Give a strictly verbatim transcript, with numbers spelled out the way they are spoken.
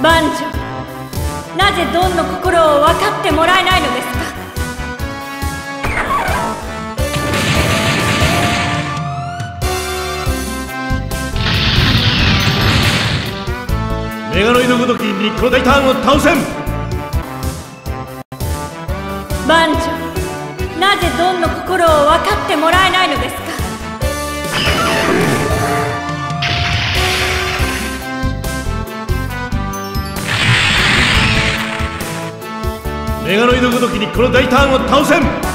万女、なぜドンの心を分かってもらえないのですか。 メガロイドごときにこの大胆を倒せん。 万女、なぜドンの心を分かってもらえないのですか。 メガロイドごときにこの大胆を倒せん。